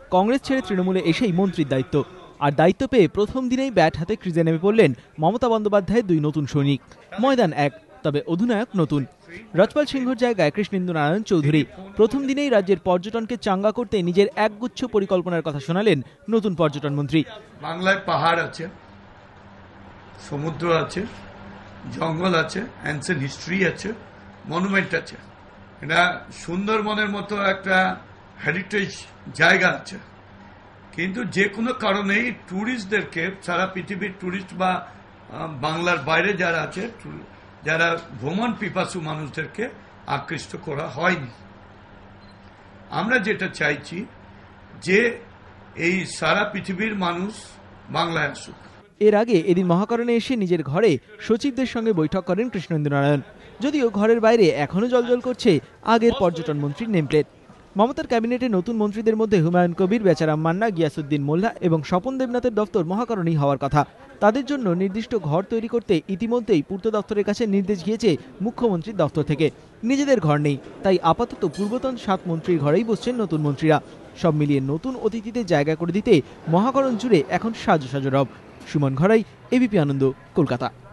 কংগ্রেস ছেড়ে তৃণমূলে এসেই মন্ত্রীর দায়িত্ব। আর দায়িত্ব পেয়ে প্রথম দিনেই ব্যাট হাতে ক্রিজে নেমে পড়লেন মমতা বন্দ্যোপাধ্যায়ের দুই নতুন সৈনিক। ময়দান এক, তবে অধিনায়ক নতুন। রজপাল সিংহর জায়গায় কৃষ্ণেন্দু নারায়ণ চৌধুরী। প্রথম দিনেই রাজ্যের পর্যটনকে চাঙ্গা করতে নিজের একগুচ্ছ পরিকল্পনার কথা শোনালেন নতুন পর্যটন মন্ত্রী। বাংলায় পাহাড় আছে, সমুদ্র আছে, জঙ্গল আছে, অ্যানসেন্ট হিস্ট্রি আছে, মনুমেন্ট আছে। এটা সুন্দরবনের মতো একটা হেরিটেজ জায়গা আছে। কিন্তু যে কোনো কারণেই ট্যুরিস্টদেরকে, সারা পৃথিবীর ট্যুরিস্ট বা বাংলার বাইরে যারা আছে, যারা ভ্রমণ পিপাসু মানুষদেরকে আকৃষ্ট করা হয়নি। আমরা যেটা চাইছি যে এই সারা পৃথিবীর মানুষ বাংলায় আসুক। এর আগে এদিন মহাকরণে এসে নিজের ঘরে সচিবদের সঙ্গে বৈঠক করেন কৃষ্ণেন্দু নারায়ণ। যদিও ঘরের বাইরে এখনো জ্বলজ্বল করছে আগের পর্যটন মন্ত্রীর নেমপ্লেট। মমতার ক্যাবিনেটে নতুন মন্ত্রীদের মধ্যে হুমায়ুন কবির, বেচারাম মান্না, গিয়াসউদ্দিন মোল্লা এবং স্বপন দেবনাথের দপ্তর মহাকরণেই হওয়ার কথা। তাদের জন্য নির্দিষ্ট ঘর তৈরি করতে ইতিমধ্যেই পূর্ত দপ্তরের কাছে নির্দেশ গিয়েছে মুখ্যমন্ত্রীর দপ্তর থেকে। নিজেদের ঘর নেই, তাই আপাতত পূর্বতন 7 মন্ত্রীর ঘরেই বসছেন নতুন মন্ত্রীরা। সব মিলিয়ে নতুন অতিথিদের জায়গা করে দিতে মহাকরণ জুড়ে এখন সাজো সাজো রব। সুমন ঘরাই, এবিপি আনন্দ, কলকাতা।